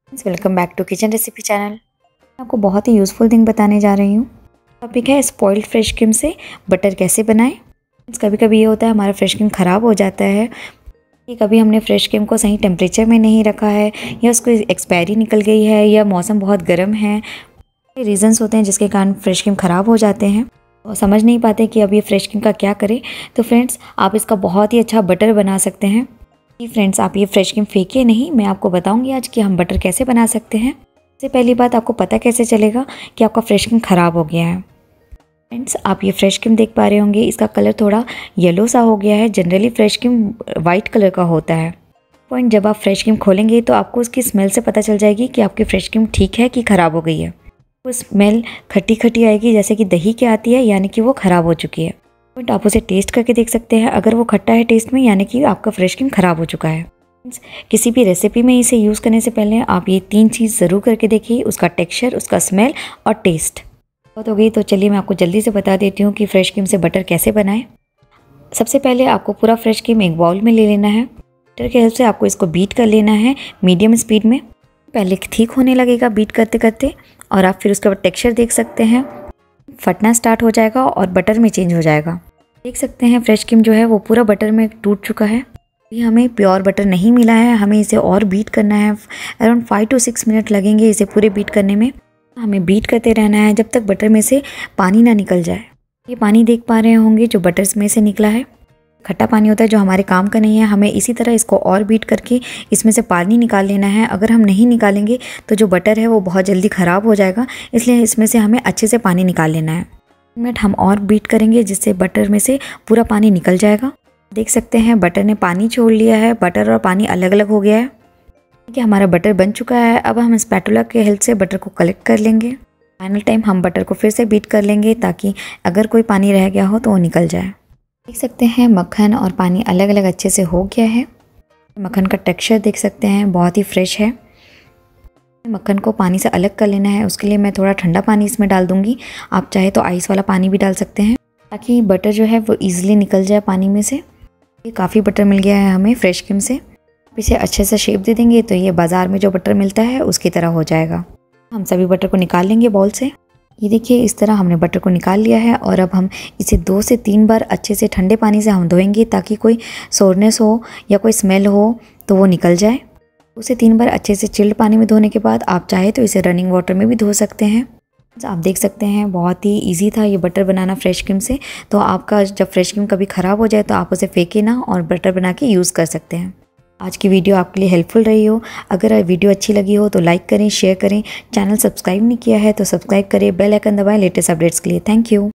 Welcome back to kitchen recipe channel. मैं आपको बहुत ही यूज़फुल थिंग बताने जा रही हूँ। टॉपिक है स्पॉइल्ड फ्रेश क्रीम से बटर कैसे बनाएं। कभी कभी ये होता है हमारा फ्रेश क्रीम ख़राब हो जाता है कि कभी हमने फ्रेश क्रीम को सही टेम्परेचर में नहीं रखा है या उसको एक्सपायरी निकल गई है या मौसम बहुत गर्म है। ये रीज़न्स होते हैं जिसके कारण फ्रेश क्रीम ख़राब हो जाते हैं और समझ नहीं पाते कि अब ये फ्रेश क्रीम का क्या करें। तो फ्रेंड्स, आप इसका बहुत ही अच्छा बटर बना सकते हैं। फ्रेंड्स, आप ये फ्रेश क्रीम फेंकिए नहीं, मैं आपको बताऊंगी आज कि हम बटर कैसे बना सकते हैं। सबसे पहली बात, आपको पता कैसे चलेगा कि आपका फ्रेश क्रीम ख़राब हो गया है। फ्रेंड्स, आप ये फ्रेश क्रीम देख पा रहे होंगे, इसका कलर थोड़ा येलो सा हो गया है। Generally fresh cream white colour का होता है। पॉइंट, जब आप फ्रेश क्रीम खोलेंगे तो आपको उसकी स्मेल से पता चल जाएगी कि आपकी फ्रेश क्रीम ठीक है कि ख़राब हो गई है। वो स्मेल खट्टी खट्टी आएगी जैसे कि दही की आती है, यानी कि वो ख़राब हो चुकी है। बट आप उसे टेस्ट करके देख सकते हैं। अगर वो खट्टा है टेस्ट में, यानी कि आपका फ्रेश क्रीम ख़राब हो चुका है। किसी भी रेसिपी में इसे यूज़ करने से पहले आप ये 3 चीज़ ज़रूर करके देखिए, उसका टेक्सचर, उसका स्मेल और टेस्ट। बहुत हो गई तो चलिए मैं आपको जल्दी से बता देती हूँ कि फ्रेश क्रीम से बटर कैसे बनाएं। सबसे पहले आपको पूरा फ्रेश क्रीम एक बाउल में ले लेना है। बटर की हेल्प से आपको इसको बीट कर लेना है मीडियम स्पीड में। पहले ठीक होने लगेगा बीट करते करते, और आप फिर उसके बाद टेक्सचर देख सकते हैं, फटना स्टार्ट हो जाएगा और बटर में चेंज हो जाएगा। देख सकते हैं फ्रेश क्रीम जो है वो पूरा बटर में टूट चुका है। ये हमें प्योर बटर नहीं मिला है, हमें इसे और बीट करना है। अराउंड 5 to 6 मिनट लगेंगे इसे पूरे बीट करने में। हमें बीट करते रहना है जब तक बटर में से पानी ना निकल जाए। ये पानी देख पा रहे होंगे जो बटर में से निकला है, खट्टा पानी होता है जो हमारे काम का नहीं है। हमें इसी तरह इसको और बीट करके इसमें से पानी निकाल लेना है। अगर हम नहीं निकालेंगे तो जो बटर है वो बहुत जल्दी ख़राब हो जाएगा, इसलिए इसमें से हमें अच्छे से पानी निकाल लेना है। मिनट हम और बीट करेंगे जिससे बटर में से पूरा पानी निकल जाएगा। देख सकते हैं बटर ने पानी छोड़ लिया है, बटर और पानी अलग अलग हो गया है। देखिए हमारा बटर बन चुका है। अब हम स्पैटुला के हेल्प से बटर को कलेक्ट कर लेंगे। फाइनल टाइम हम बटर को फिर से बीट कर लेंगे ताकि अगर कोई पानी रह गया हो तो वो निकल जाए। देख सकते हैं मक्खन और पानी अलग अलग अच्छे से हो गया है। मक्खन का टेक्सचर देख सकते हैं बहुत ही फ्रेश है। मक्खन को पानी से अलग कर लेना है। उसके लिए मैं थोड़ा ठंडा पानी इसमें डाल दूंगी। आप चाहे तो आइस वाला पानी भी डाल सकते हैं ताकि बटर जो है वो ईजिली निकल जाए पानी में से। ये काफ़ी बटर मिल गया है हमें फ्रेश क्रीम से। इसे अच्छे से शेप दे देंगे तो ये बाज़ार में जो बटर मिलता है उसकी तरह हो जाएगा। हम सभी बटर को निकाल लेंगे बाउल से। ये देखिए इस तरह हमने बटर को निकाल लिया है और अब हम इसे 2 से 3 बार अच्छे से ठंडे पानी से हम धोएंगे ताकि कोई सोरनेस हो या कोई स्मेल हो तो वो निकल जाए। 2 से 3 बार अच्छे से चिल्ड पानी में धोने के बाद आप चाहे तो इसे रनिंग वाटर में भी धो सकते हैं। आप देख सकते हैं बहुत ही इजी था ये बटर बनाना फ्रेश क्रीम से। तो आपका जब फ्रेश क्रीम कभी ख़राब हो जाए तो आप उसे फेंके ना और बटर बना के यूज़ कर सकते हैं। आज की वीडियो आपके लिए हेल्पफुल रही हो। अगर वीडियो अच्छी लगी हो तो लाइक करें, शेयर करें। चैनल सब्सक्राइब नहीं किया है तो सब्सक्राइब करें, बेल आइकन दबाएं लेटेस्ट अपडेट्स के लिए। Thank you.